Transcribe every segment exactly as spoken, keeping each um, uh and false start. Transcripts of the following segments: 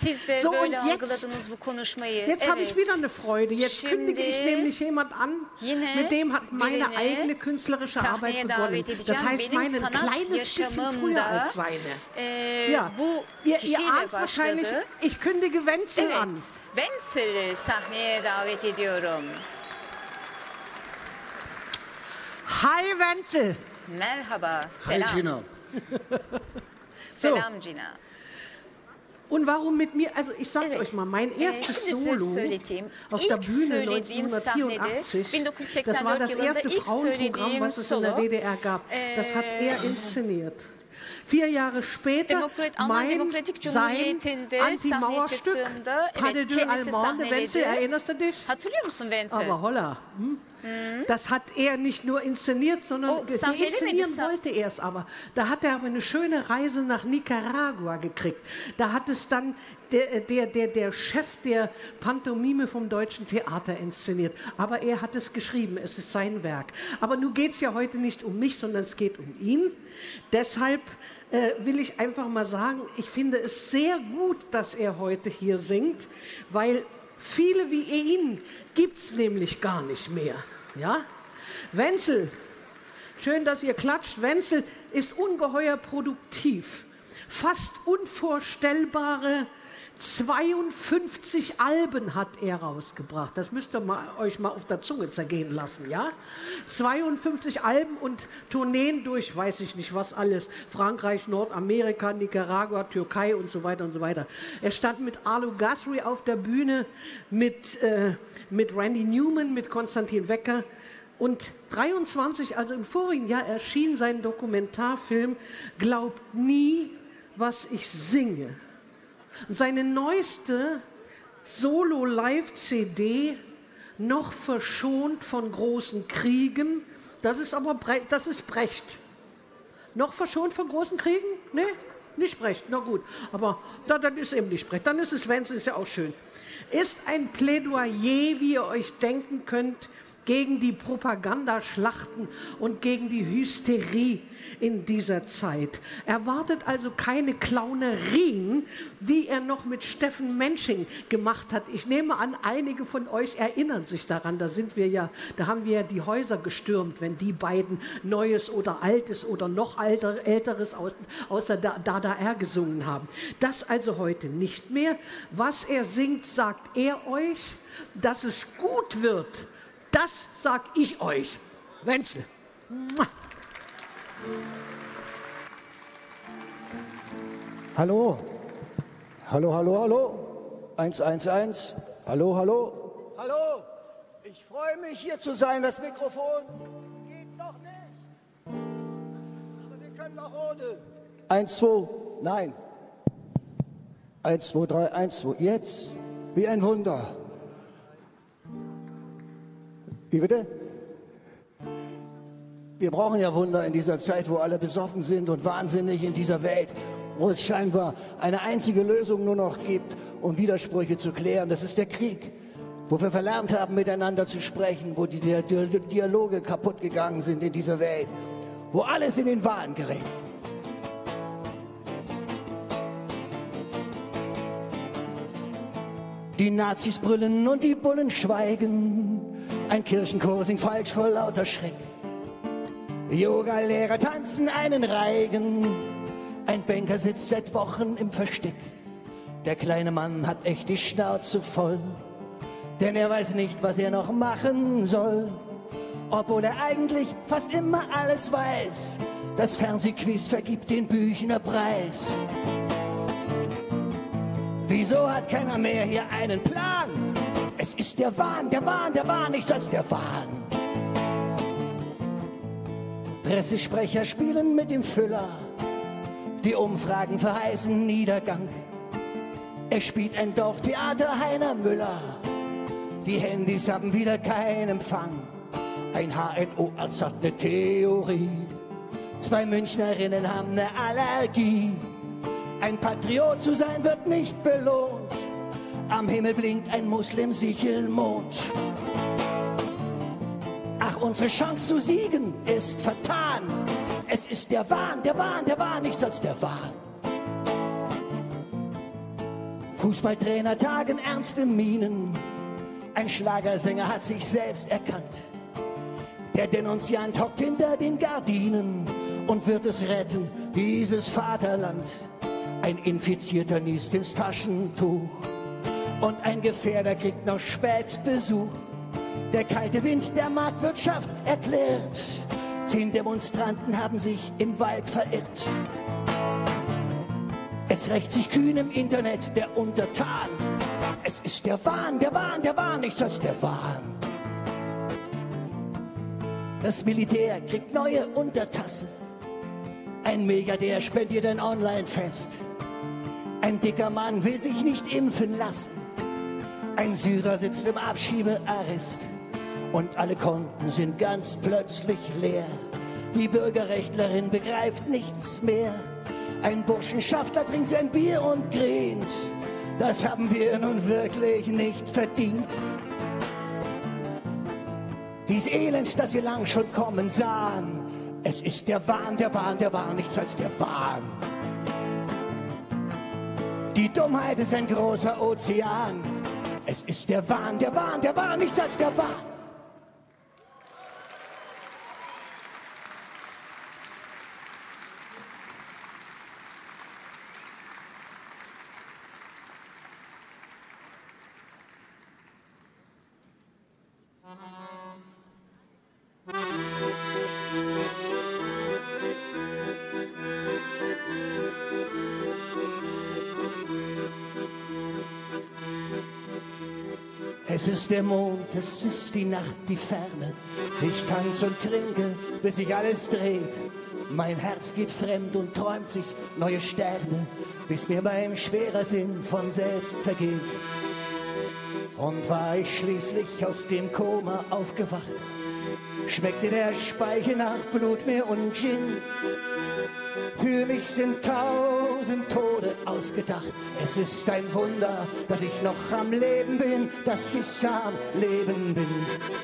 Siz de So, und böyle jetzt, algıladınız bu konuşmayı. jetzt habe ich Evet. wieder eine Freude. Jetzt Şimdi kündige ich nämlich jemand an, yine mit dem hat meine birini eigene künstlerische Arbeit sahneye begonnen. davet edeceğim. Das heißt, Benim meine ein sanat kleines bisschen früher yaşamımda als seine. e, Ja, bu ihr, ihr kişiyle ahnt wahrscheinlich, başladı. ich kündige Wenzel Evet, an. Wenzel'i sahneye davet ediyorum. Hi Wenzel. Merhaba, Hi selam. Gina. Selam Gina. Und warum mit mir? Also ich sag's Evet. euch mal, mein Ee, erstes şimdi size Solo söyleyeyim. auf İlk der Bühne söylediğim sahnede neunzehnhundertvierundachtzig, das war das bin dokuz yüz seksen dört erste yılında ilk Frauenprogramm, söylediğim was es in der solo. D D R gab. Das hat er Ee, inszeniert. Vier Jahre später Demokrat, Alman mein, Demokratik sein Cumhuriyeti'nde sahneye Anti-Mauerstück, çıktığımda Pas de evet, deux kendisi Allemande, Wenzel, sahneledi. erinnerst du dich? Hatırlıyor musun Wenzel? Aber holla. Hm? Das hat er nicht nur inszeniert, sondern Oh, ge- sahnelemedi inszenieren sa- wollte er es aber. Da hat er aber eine schöne Reise nach Nicaragua gekriegt. Da hat es dann der, der, der, der Chef der Pantomime vom Deutschen Theater inszeniert. Aber er hat es geschrieben, es ist sein Werk. Aber nun geht es ja heute nicht um mich, sondern es geht um ihn. Deshalb äh, will ich einfach mal sagen, ich finde es sehr gut, dass er heute hier singt, weil viele wie ihn gibt es nämlich gar nicht mehr. Ja? Wenzel, schön, dass ihr klatscht. Wenzel ist ungeheuer produktiv. Fast unvorstellbare zweiundfünfzig Alben hat er rausgebracht. Das müsst ihr mal, euch mal auf der Zunge zergehen lassen, ja? zweiundfünfzig Alben und Tourneen durch, weiß ich nicht was alles. Frankreich, Nordamerika, Nicaragua, Türkei und so weiter und so weiter. Er stand mit Arlo Guthrie auf der Bühne, mit, äh, mit Randy Newman, mit Konstantin Wecker. Und dreiundzwanzig, also im vorigen Jahr, erschien sein Dokumentarfilm Glaubt nie, was ich singe. Seine neueste Solo-Live-C D, noch verschont von großen Kriegen, das ist aber Bre das ist Brecht. Noch verschont von großen Kriegen? Nee, nicht Brecht, na gut. Aber da, dann ist eben nicht Brecht, dann ist es Wenzel, ist ja auch schön. Ist ein Plädoyer, wie ihr euch denken könnt, gegen die Propagandaschlachten und gegen die Hysterie in dieser Zeit. Erwartet also keine Clownerien, die er noch mit Steffen Mensching gemacht hat. Ich nehme an, einige von euch erinnern sich daran. Da sind wir ja, da haben wir ja die Häuser gestürmt, wenn die beiden Neues oder Altes oder noch alter, Älteres aus, aus der D D R gesungen haben. Das also heute nicht mehr. Was er singt, sagt er euch, dass es gut wird. Das sag ich euch. Wenzel. Hallo. Hallo, hallo, hallo. eins eins eins. Hallo, hallo. Hallo. Ich freue mich, hier zu sein. Das Mikrofon geht noch nicht. Aber wir können auch ohne. eins, zwei. Nein. eins, zwei, drei, eins, zwei. Jetzt. Wie ein Wunder. Wie bitte? Wir brauchen ja Wunder in dieser Zeit, wo alle besoffen sind und wahnsinnig in dieser Welt, wo es scheinbar eine einzige Lösung nur noch gibt, um Widersprüche zu klären. Das ist der Krieg, wo wir verlernt haben, miteinander zu sprechen, wo die, die, die Dialoge kaputt gegangen sind in dieser Welt, wo alles in den Wahn gerät. Die Nazis brüllen und die Bullen schweigen. Ein Kirchenchor singt falsch vor lauter Schreck. Yoga-Lehrer tanzen einen Reigen. Ein Banker sitzt seit Wochen im Versteck. Der kleine Mann hat echt die Schnauze voll, denn er weiß nicht, was er noch machen soll. Obwohl er eigentlich fast immer alles weiß. Das Fernsehquiz vergibt den Büchnerpreis. Wieso hat keiner mehr hier einen Plan? Es ist der Wahn, der Wahn, der Wahn, nichts als der Wahn. Pressesprecher spielen mit dem Füller. Die Umfragen verheißen Niedergang. Er spielt ein Dorftheater, Heiner Müller. Die Handys haben wieder keinen Empfang. Ein H N O-Arzt hat eine Theorie. Zwei Münchnerinnen haben eine Allergie. Ein Patriot zu sein wird nicht belohnt. Am Himmel blinkt ein Muslim-Sichelmond. Ach, unsere Chance zu siegen ist vertan. Es ist der Wahn, der Wahn, der Wahn, nichts als der Wahn. Fußballtrainer tagen ernste Mienen. Ein Schlagersänger hat sich selbst erkannt. Der Denunziant hockt hinter den Gardinen und wird es retten, dieses Vaterland. Ein Infizierter niest ins Taschentuch und ein Gefährder kriegt noch spät Besuch. Der kalte Wind der Marktwirtschaft erklärt, zehn Demonstranten haben sich im Wald verirrt. Es rächt sich kühn im Internet der Untertan. Es ist der Wahn, der Wahn, der Wahn, nichts als der Wahn. Das Militär kriegt neue Untertassen. Ein Milliardär spendiert ein Online-Fest. Ein dicker Mann will sich nicht impfen lassen. Ein Syrer sitzt im Abschiebearrest. Und alle Konten sind ganz plötzlich leer. Die Bürgerrechtlerin begreift nichts mehr. Ein Burschenschaftler trinkt sein Bier und grähnt. Das haben wir nun wirklich nicht verdient. Dies Elend, das wir lang schon kommen sahen. Es ist der Wahn, der Wahn, der Wahn, nichts als der Wahn. Die Dummheit ist ein großer Ozean. Es ist der Wahn, der Wahn, der Wahn, nichts als der Wahn. Es ist der Mond, es ist die Nacht, die Ferne. Ich tanze und trinke, bis sich alles dreht. Mein Herz geht fremd und träumt sich neue Sterne, bis mir mein schwerer Sinn von selbst vergeht. Und war ich schließlich aus dem Koma aufgewacht, schmeckte der Speichel nach Blutmeer und Gin. Für mich sind tausend Tode ausgedacht. Es ist ein Wunder, dass ich noch am Leben bin, dass ich am Leben bin.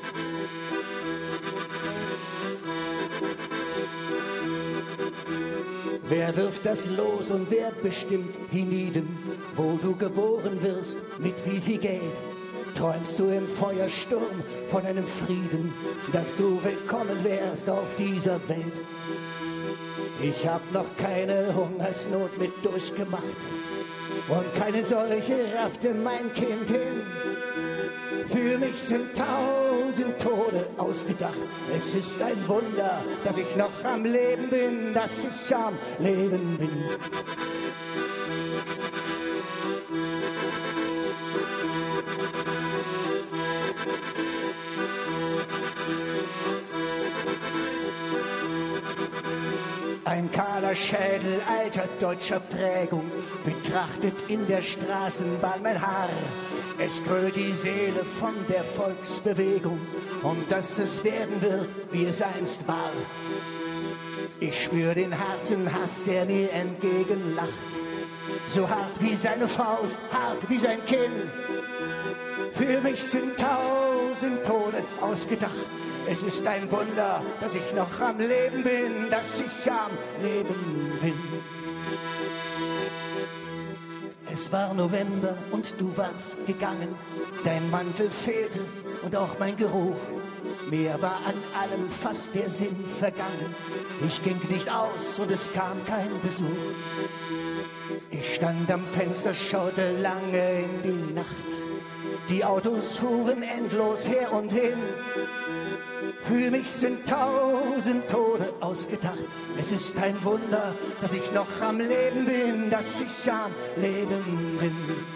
Wer wirft das Los und wer bestimmt hienieden, wo du geboren wirst, mit wie viel Geld? Träumst du im Feuersturm von einem Frieden, dass du willkommen wärst auf dieser Welt? Ich hab noch keine Hungersnot mit durchgemacht und keine Seuche raffte mein Kind hin. Für mich sind tausend Tode ausgedacht. Es ist ein Wunder, dass ich noch am Leben bin, dass ich am Leben bin. Ein kahler Schädel alter deutscher Prägung betrachtet in der Straßenbahn mein Haar. Es krölt die Seele von der Volksbewegung und dass es werden wird, wie es einst war. Ich spür den harten Hass, der mir entgegenlacht. So hart wie seine Faust, hart wie sein Kinn. Für mich sind tausend Tode ausgedacht. Es ist ein Wunder, dass ich noch am Leben bin, dass ich am Leben bin. Es war November und du warst gegangen. Dein Mantel fehlte und auch mein Geruch. Mir war an allem fast der Sinn vergangen. Ich ging nicht aus und es kam kein Besuch. Ich stand am Fenster, schaute lange in die Nacht. Die Autos fuhren endlos her und hin. Für mich sind tausend Tode ausgedacht. Es ist ein Wunder, dass ich noch am Leben bin, dass ich am Leben bin.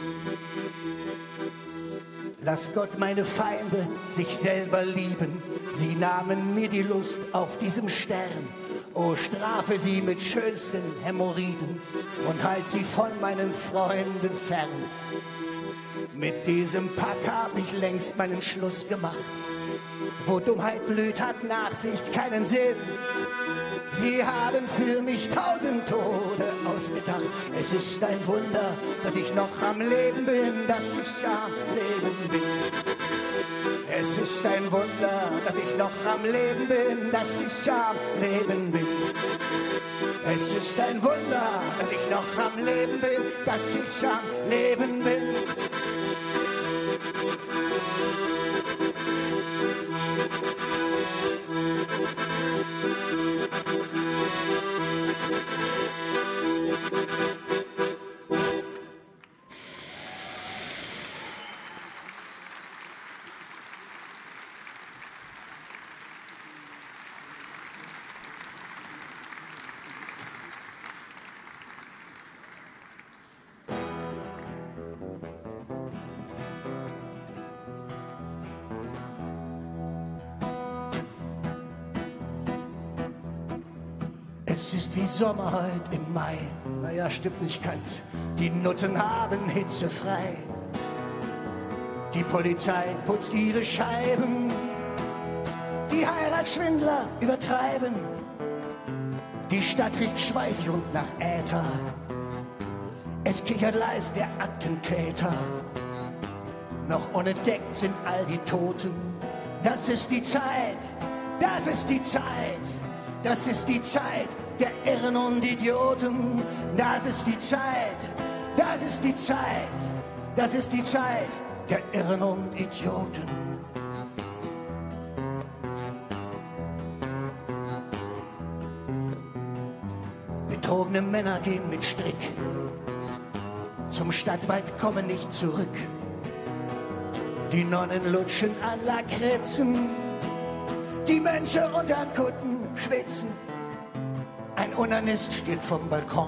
Lass Gott meine Feinde sich selber lieben. Sie nahmen mir die Lust auf diesem Stern. Oh, strafe sie mit schönsten Hämorrhoiden und halt sie von meinen Freunden fern. Mit diesem Pack hab ich längst meinen Schluss gemacht. Wo Dummheit blüht, hat Nachsicht keinen Sinn. Sie haben für mich tausend Tode ausgedacht. Es ist ein Wunder, dass ich noch am Leben bin, dass ich am Leben bin. Es ist ein Wunder, dass ich noch am Leben bin, dass ich am Leben bin. Es ist ein Wunder, dass ich noch am Leben bin, dass ich am Leben bin. Es ist wie Sommer heute im Mai. Naja, stimmt nicht ganz. Die Nutten haben hitzefrei. Die Polizei putzt ihre Scheiben. Die Heiratsschwindler übertreiben. Die Stadt riecht schweißig und nach Äther. Es kichert leis der Attentäter. Noch unentdeckt sind all die Toten. Das ist die Zeit, das ist die Zeit. Das ist die Zeit der Irren und Idioten. Das ist die Zeit, das ist die Zeit, das ist die Zeit der Irren und Idioten. Betrogene Männer gehen mit Strick zum Stadtwald, kommen nicht zurück. Die Nonnen lutschen an Lakritzen, die Mönche unter Kutten schwitzen. Ein Onanist steht vom Balkon.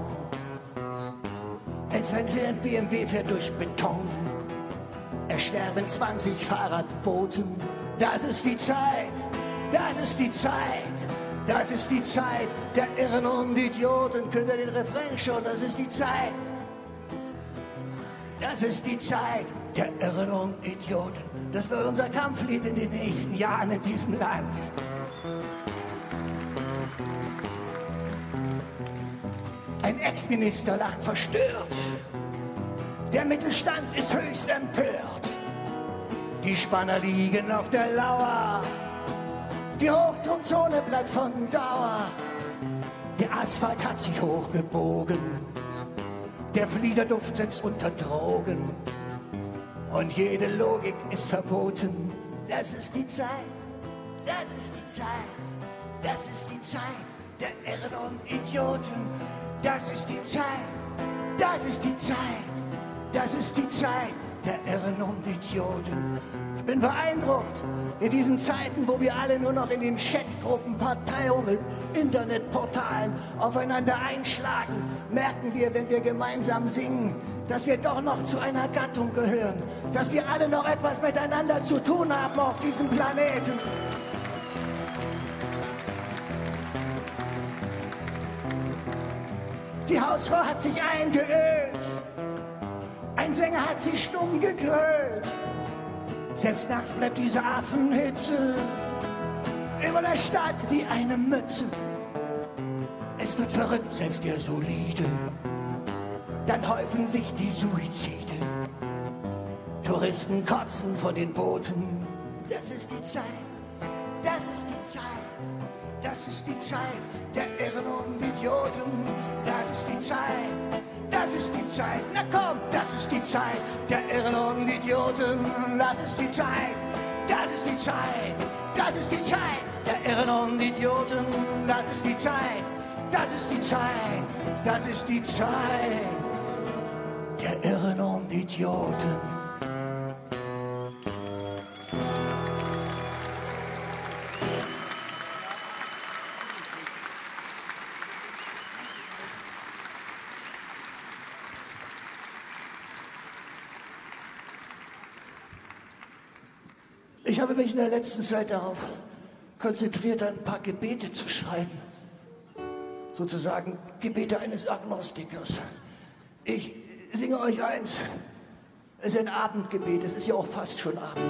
Es rennt wie ein B M W fährt durch Beton. Es sterben zwanzig Fahrradboten. Das ist die Zeit, das ist die Zeit, das ist die Zeit der Irren und Idioten. Könnt ihr den Refrain schon? Das ist die Zeit. Das ist die Zeit der Irren und Idioten. Das wird unser Kampflied in den nächsten Jahren in diesem Land. Ein Ex-Minister lacht verstört. Der Mittelstand ist höchst empört. Die Spanner liegen auf der Lauer. Die Hochturmzone bleibt von Dauer. Der Asphalt hat sich hochgebogen. Der Fliederduft sitzt unter Drogen. Und jede Logik ist verboten. Das ist die Zeit, das ist die Zeit, das ist die Zeit der Irren und Idioten. Das ist die Zeit, das ist die Zeit, das ist die Zeit der Irren und Idioten. Ich bin beeindruckt, in diesen Zeiten, wo wir alle nur noch in den Chatgruppen, Parteien und Internetportalen aufeinander einschlagen, merken wir, wenn wir gemeinsam singen, dass wir doch noch zu einer Gattung gehören, dass wir alle noch etwas miteinander zu tun haben auf diesem Planeten. Die Hausfrau hat sich eingeölt, ein Sänger hat sie stumm gegrölt. Selbst nachts bleibt diese Affenhitze über der Stadt wie eine Mütze. Es wird verrückt, selbst der Solide. Dann häufen sich die Suizide. Touristen kotzen von den Booten. Das ist die Zeit, das ist die Zeit, das ist die Zeit der Irren und Idioten. Das ist die Zeit, das ist die Zeit, na komm, das ist die Zeit der Irren und Idioten. Das ist die Zeit, das ist die Zeit, das ist die Zeit der Irren und Idioten. Das ist die Zeit, das ist die Zeit, das ist die Zeit der Irren und Idioten. Ich habe mich in der letzten Zeit darauf konzentriert, ein paar Gebete zu schreiben. Sozusagen Gebete eines Agnostikers. Ich singe euch eins. Es ist ein Abendgebet, es ist ja auch fast schon Abend.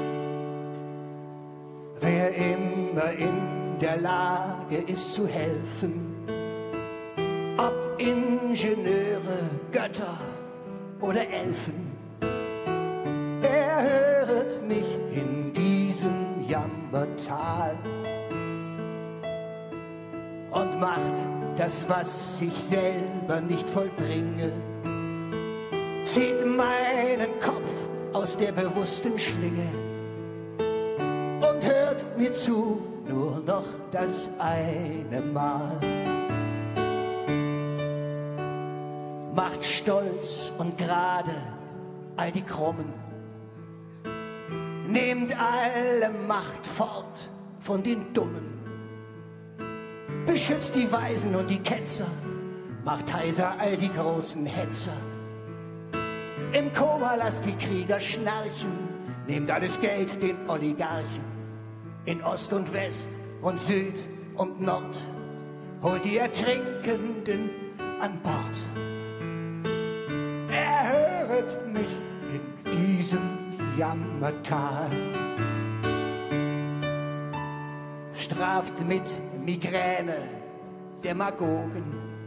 Wer immer in der Lage ist zu helfen, ob Ingenieure, Götter oder Elfen, er hört mich in Jammertal und macht, das, was ich selber nicht vollbringe, zieht meinen Kopf aus der bewussten Schlinge und hört mir zu, nur noch das eine Mal. Macht stolz und gerade all die Krummen, nehmt alle Macht fort von den Dummen, beschützt die Weisen und die Ketzer, macht heiser all die großen Hetzer. Im Koma lasst die Krieger schnarchen, nehmt alles Geld den Oligarchen. In Ost und West und Süd und Nord holt die Ertrinkenden an Bord. Erhöret mich in diesem Jammertal, straft mit Migräne Demagogen,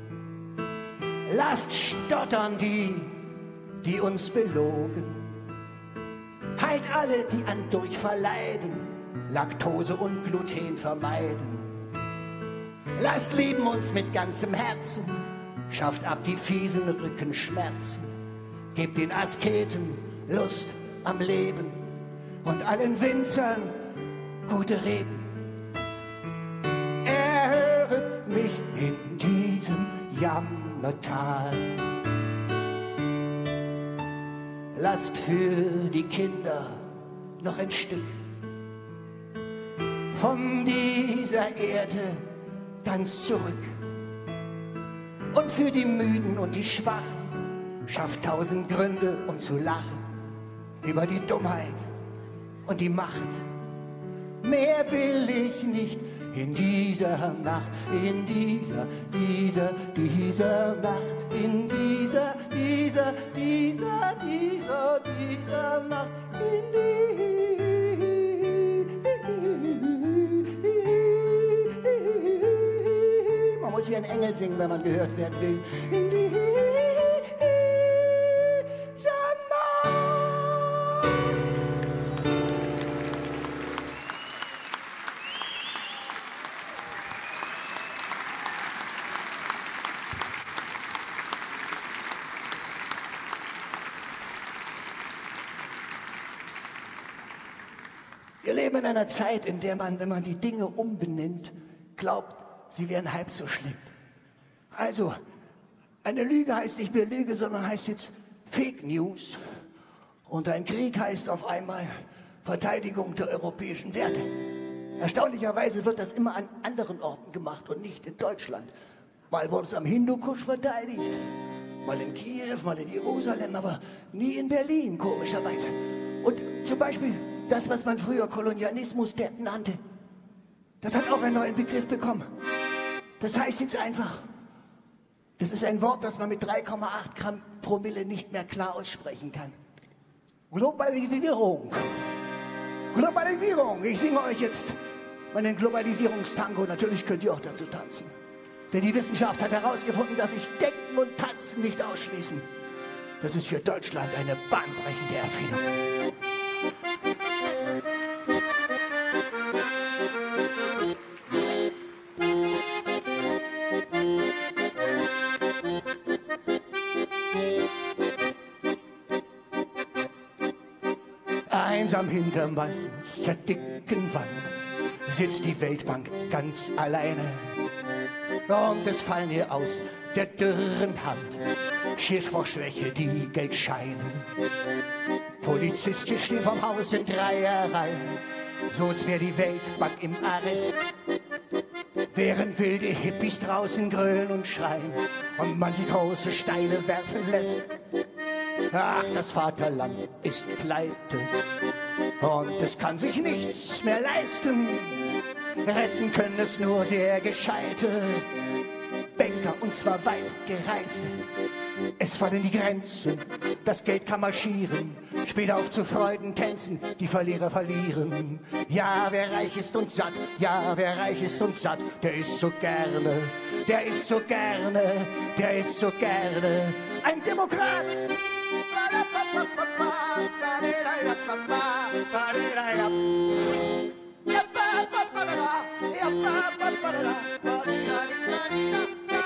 lasst stottern die, die uns belogen, heilt alle, die an Durchfall leiden, Laktose und Gluten vermeiden. Lasst lieben uns mit ganzem Herzen, schafft ab die fiesen Rückenschmerzen, gebt den Asketen Lust am Leben und allen Winzern gute Reben. Erhöret mich in diesem Jammertal. Lasst für die Kinder noch ein Stück von dieser Erde ganz zurück. Und für die Müden und die Schwachen schafft tausend Gründe, um zu lachen über die Dummheit und die Macht. Mehr will ich nicht in dieser Nacht, in dieser, dieser, dieser Nacht, in dieser, dieser, dieser, dieser, dieser Nacht, in die. Man muss wie ein Engel singen, wenn man gehört werden will. In die Wir leben in einer Zeit, in der man, wenn man die Dinge umbenennt, glaubt, sie wären halb so schlimm. Also, eine Lüge heißt nicht mehr Lüge, sondern heißt jetzt Fake News. Und ein Krieg heißt auf einmal Verteidigung der europäischen Werte. Erstaunlicherweise wird das immer an anderen Orten gemacht und nicht in Deutschland. Mal wurde es am Hindukusch verteidigt, mal in Kiew, mal in Jerusalem, aber nie in Berlin, komischerweise. Und zum Beispiel das, was man früher Kolonialismus nannte, das hat auch einen neuen Begriff bekommen. Das heißt jetzt einfach, das ist ein Wort, das man mit drei Komma acht Gramm Promille nicht mehr klar aussprechen kann. Globalisierung. Globalisierung. Ich singe euch jetzt meinen Globalisierungstango. Natürlich könnt ihr auch dazu tanzen. Denn die Wissenschaft hat herausgefunden, dass sich Denken und Tanzen nicht ausschließen. Das ist für Deutschland eine bahnbrechende Erfindung. Einsam hinter mancher dicken Wand sitzt die Weltbank ganz alleine. Und es fallen ihr aus der dürren Hand schier vor Schwäche die Geldscheine. Polizisten stehen vom Haus in Dreierreihen, so als wäre die Weltbank im Arrest. Während wilde Hippies draußen grölen und schreien und man sich große Steine werfen lässt. Ach, das Vaterland ist pleite und es kann sich nichts mehr leisten. Retten können es nur sehr gescheite Banker, und zwar weit gereiste. Es fallen die Grenzen, das Geld kann marschieren, später auf zu Freudentänzen, die Verlierer verlieren. Ja, wer reich ist und satt, ja, wer reich ist und satt, der ist so gerne, der ist so gerne, der ist so gerne ein Demokrat.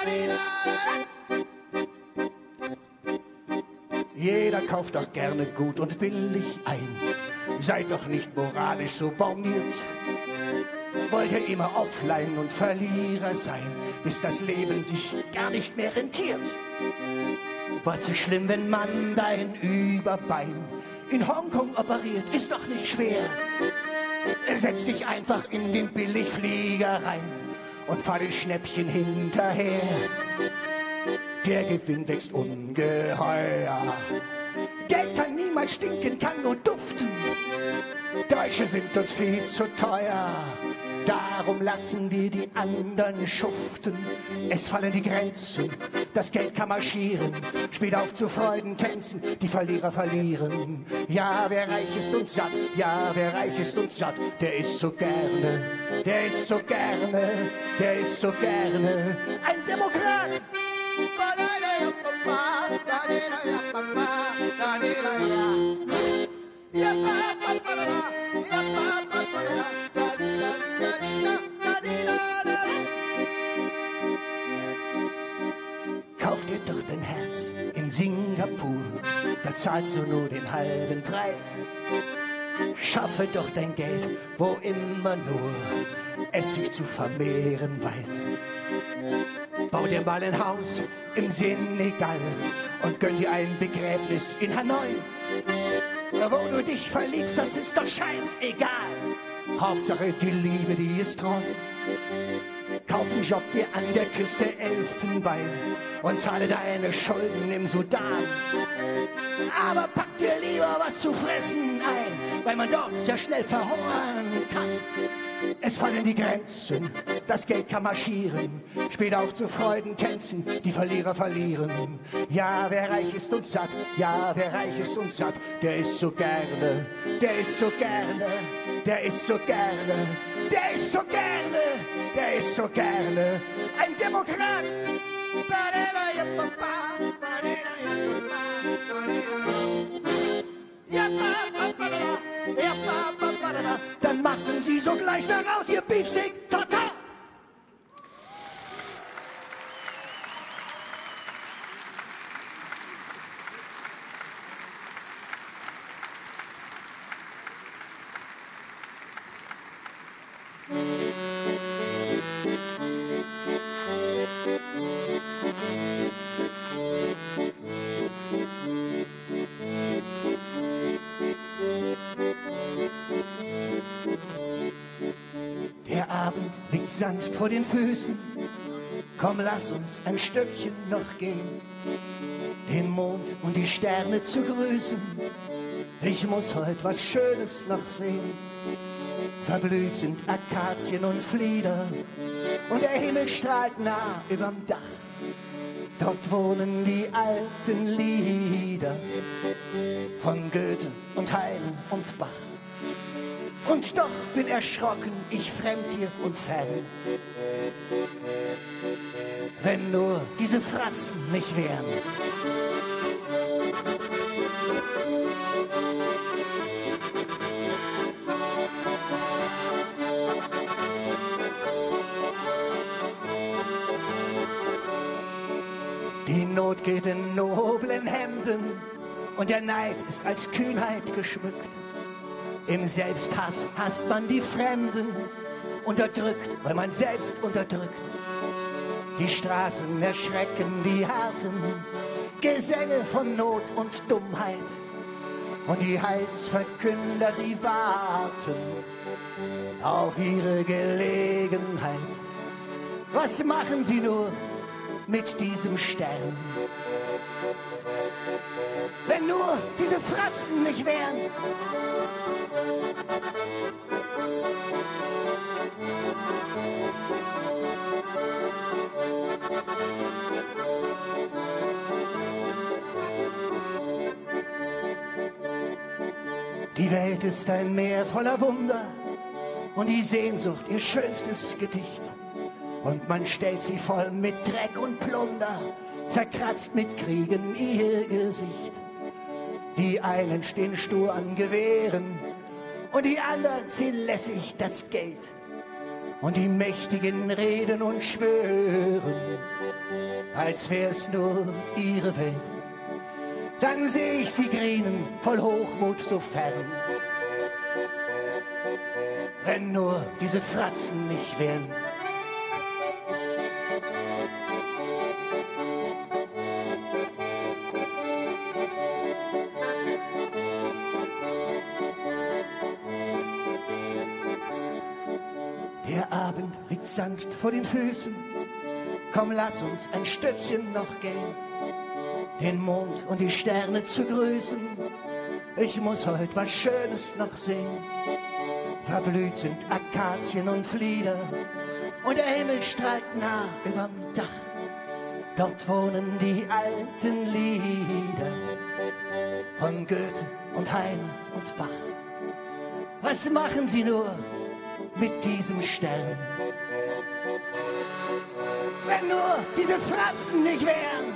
Jeder kauft doch gerne gut und billig ein. Seid doch nicht moralisch so borniert. Wollt ihr immer offline und Verlierer sein, bis das Leben sich gar nicht mehr rentiert. Was ist schlimm, wenn man dein Überbein in Hongkong operiert, ist doch nicht schwer. Setz dich einfach in den Billigflieger rein und fahr den Schnäppchen hinterher. Der Gewinn wächst ungeheuer. Geld kann niemals stinken, kann nur duften. Deutsche sind uns viel zu teuer. Darum lassen wir die anderen schuften. Es fallen die Grenzen, das Geld kann marschieren. Spielt auf zu Freudentänzen, die Verlierer verlieren. Ja, wer reich ist und satt, ja, wer reich ist und satt, der ist so gerne, der ist so gerne, der ist so gerne ein Demokrat. Kauf dir doch dein Herz in Singapur, da zahlst du nur den halben Preis. Schaffe doch dein Geld, wo immer nur es sich zu vermehren weiß. Bau dir mal ein Haus im Senegal und gönn dir ein Begräbnis in Hanoi. Wo du dich verliebst, das ist doch scheißegal. Hauptsache die Liebe, die ist treu. Kauf einen Job wie an der Küste Elfenbein und zahle deine Schulden im Sudan. Aber pack dir lieber was zu fressen ein, weil man dort sehr schnell verhungern kann. Es fallen die Grenzen, das Geld kann marschieren. Spielt auf zu Freudentänzen, die Verlierer verlieren. Ja, wer reich ist und satt, ja, wer reich ist und satt, der ist so gerne, der ist so gerne, der ist so gerne, der ist so gerne, der ist so gerne ein Demokrat. Dann machten sie sogleich daraus ihr Beefsteak total. Der Abend liegt sanft vor den Füßen. Komm, lass uns ein Stückchen noch gehen, den Mond und die Sterne zu grüßen. Ich muss heute was Schönes noch sehen. Verblüht sind Akazien und Flieder und der Himmel strahlt nah überm Dach. Dort wohnen die alten Lieder von Goethe und Heine und Bach. Und doch bin erschrocken, ich fremd hier und fern. Wenn nur diese Fratzen nicht wären. Die Not geht in noblen Hemden und der Neid ist als Kühnheit geschmückt. Im Selbsthass hasst man die Fremden, unterdrückt, weil man selbst unterdrückt. Die Straßen erschrecken die harten Gesänge von Not und Dummheit. Und die Heilsverkünder, sie warten auf ihre Gelegenheit. Was machen sie nur mit diesem Stern? Wenn nur diese Fratzen nicht wären. Die Welt ist ein Meer voller Wunder und die Sehnsucht ihr schönstes Gedicht. Und man stellt sie voll mit Dreck und Plunder, zerkratzt mit Kriegen ihr Gesicht. Die einen stehen stur an Gewehren und die anderen ziehen lässig das Geld. Und die Mächtigen reden und schwören, als wär's nur ihre Welt. Dann seh ich sie grinen, voll Hochmut so fern. Wenn nur diese Fratzen nicht wären. Der Abend liegt sanft vor den Füßen. Komm, lass uns ein Stückchen noch gehen, den Mond und die Sterne zu grüßen. Ich muss heute was Schönes noch sehen. Verblüht sind Akazien und Flieder und der Himmel strahlt nah überm Dach. Dort wohnen die alten Lieder von Goethe und Heine und Bach. Was machen sie nur mit diesem Stern? Wenn nur diese Fratzen nicht wären.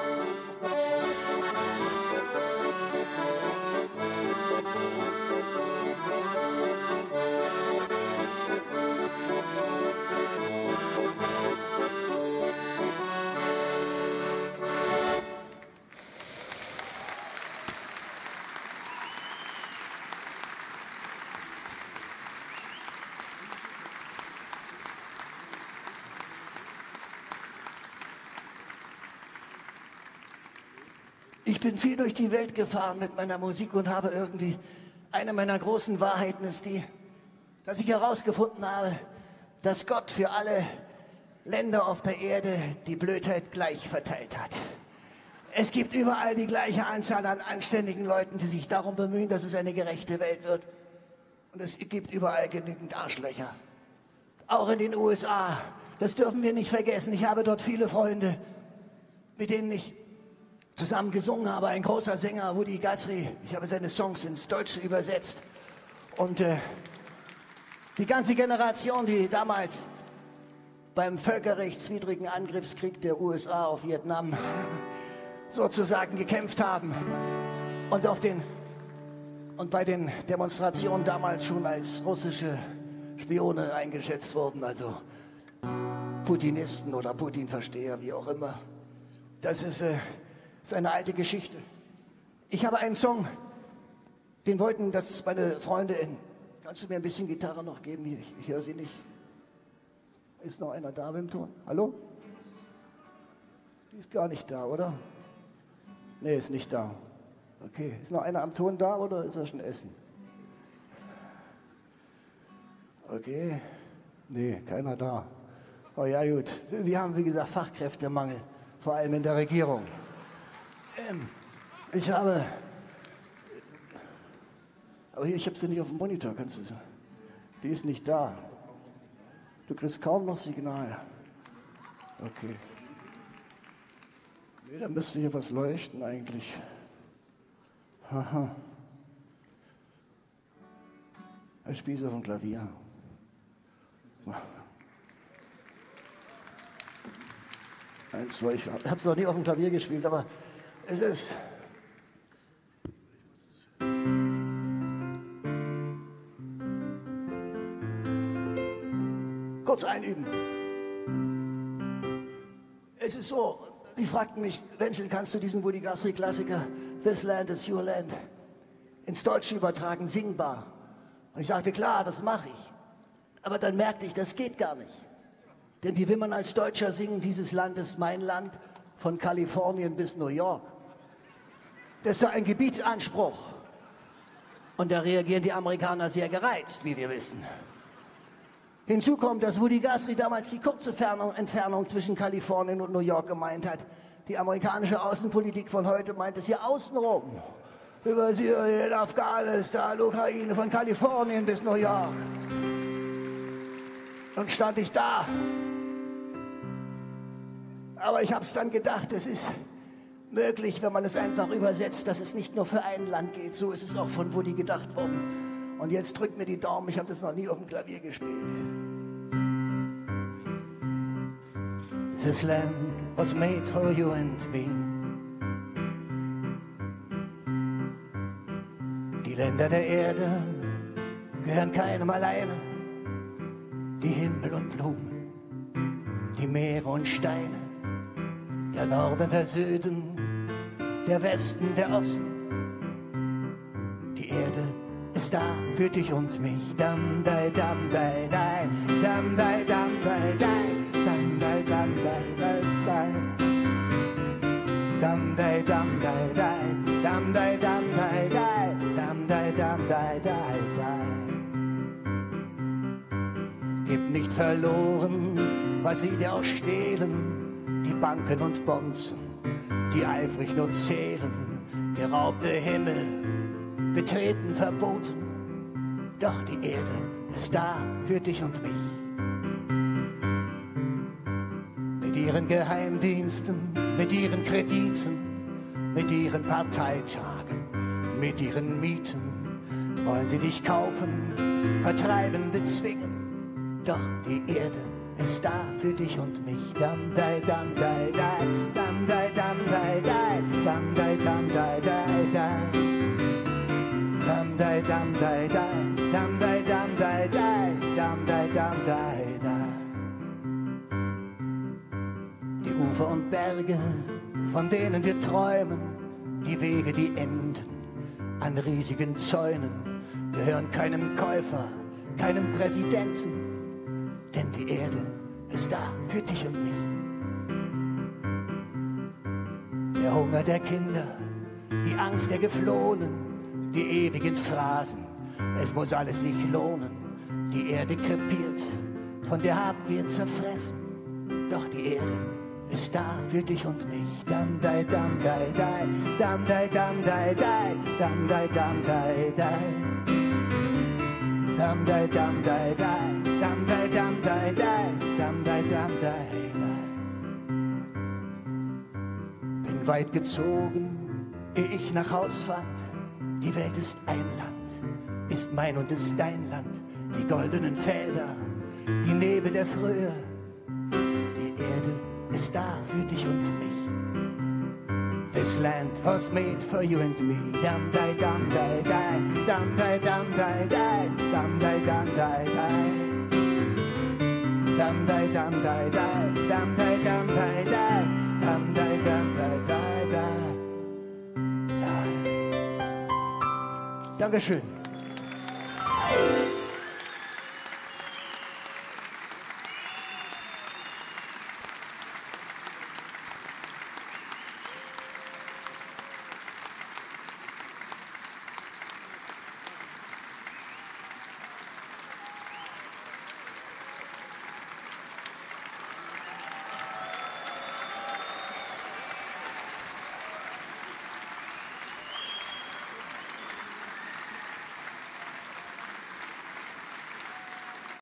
Ich bin viel durch die Welt gefahren mit meiner Musik und habe irgendwie, eine meiner großen Wahrheiten ist die, dass ich herausgefunden habe, dass Gott für alle Länder auf der Erde die Blödheit gleich verteilt hat. Es gibt überall die gleiche Anzahl an anständigen Leuten, die sich darum bemühen, dass es eine gerechte Welt wird. Und es gibt überall genügend Arschlöcher. Auch in den U S A. Das dürfen wir nicht vergessen. Ich habe dort viele Freunde, mit denen ich zusammen gesungen habe. Ein großer Sänger, Woody Guthrie. Ich habe seine Songs ins Deutsche übersetzt. Und äh, die ganze Generation, die damals beim völkerrechtswidrigen Angriffskrieg der U S A auf Vietnam sozusagen gekämpft haben und auf den und bei den Demonstrationen damals schon als russische Spione eingeschätzt wurden, also Putinisten oder Putin-Versteher, wie auch immer. Das ist, äh, ist eine alte Geschichte. Ich habe einen Song, den wollten das meine Freunde in. Kannst du mir ein bisschen Gitarre noch geben? Ich, ich höre sie nicht. Ist noch einer da beim Ton? Hallo? Die ist gar nicht da, oder? Nee, ist nicht da. Okay, ist noch einer am Ton da oder ist er schon essen? Okay, nee, keiner da. Oh ja, gut. Wir haben, wie gesagt, Fachkräftemangel, vor allem in der Regierung. Ähm, ich habe... Aber hier, ich habe sie nicht auf dem Monitor, kannst du... Die ist nicht da. Du kriegst kaum noch Signal. Okay. Nee, da müsste hier was leuchten eigentlich. Haha. Ich spiele so auf dem Klavier. Eins, zwei, ich habe es noch nie auf dem Klavier gespielt, aber es ist... Kurz einüben. Es ist so, die fragten mich, Wenzel, kannst du diesen Woody Guthrie-Klassiker This Land is Your Land ins Deutsche übertragen, singbar? Und ich sagte, klar, das mache ich. Aber dann merkte ich, das geht gar nicht. Denn wie will man als Deutscher singen, dieses Land ist mein Land, von Kalifornien bis New York? Das ist doch ein Gebietsanspruch. Und da reagieren die Amerikaner sehr gereizt, wie wir wissen. Hinzu kommt, dass Woody Guthrie damals die kurze Fernung, Entfernung zwischen Kalifornien und New York gemeint hat. Die amerikanische Außenpolitik von heute meint es hier außenrum. Über Syrien, Afghanistan, Ukraine, von Kalifornien bis New York. Und stand ich da. Aber ich habe es dann gedacht, es ist möglich, wenn man es einfach übersetzt, dass es nicht nur für ein Land geht. So ist es auch von Woody gedacht worden. Und jetzt drückt mir die Daumen, ich habe das noch nie auf dem Klavier gespielt. This land was made for you and me. Die Länder der Erde gehören keinem alleine. die Himmel und Blumen, die Meere und Steine, der Norden, der Süden, der Westen, der Osten. Die Erde ist da für dich und mich. Dam, dai, dam, dai, dai, dam, dai, dam, dai, dai, dam, dai, dam, dai, dai, dai. Dam, dai, dam, dai, dai, dam, dai, dam, dai, dai, dam, dai, dam, dai, dai, dai. Gib nicht verloren, was sie dir auch stehlen, die Banken und Bonzen, die eifrig nur zählen, geraubte Himmel, betreten verboten, doch die Erde ist da für dich und mich. Mit ihren Geheimdiensten, mit ihren Krediten, mit ihren Parteitagen, mit ihren Mieten, wollen sie dich kaufen, vertreiben, bezwingen, doch die Erde ist da für dich und mich. Dam, dai, dam, dai, dai, dam, dai, dam, dai, dai, dam, dai, dam, dai, dai, dai. Dam, dai, dam, dai, dai, dam, dai, dam, dai, dai, dam, dai, dam, dai, dai. Die Ufer und Berge, von denen wir träumen, die Wege, die enden an riesigen Zäunen, gehören keinem Käufer, keinem Präsidenten, denn die Erde ist da für dich und mich. Der Hunger der Kinder, die Angst der Geflohenen, die ewigen Phrasen, es muss alles sich lohnen. Die Erde krepiert, von der Habgier zerfressen, doch die Erde ist da für dich und mich. Dam, dai, dam, dai, dai, dam, dai, dam, dai, dai, dam, dai, dam, dai, dai. Dam, dai, dam, dai, dai, dam, dai, dam, dai, dai, dam, dai, dam, dai, dai. Bin weit gezogen, ehe ich nach Haus fand. Die Welt ist ein Land, ist mein und ist dein Land. Die goldenen Felder, die Nebel der Frühe. Die Erde ist da für dich und mich. This land was made for you and me. Dam, dai, dam, dai, dai, dam, dai, dam, dai, dai, dam, dai, dam, dai, dai. Dam, dai, dam, dai, dai, dam, dai, dam, dai, dai, dam, dai, dam, dai, dai, dai. Dankeschön.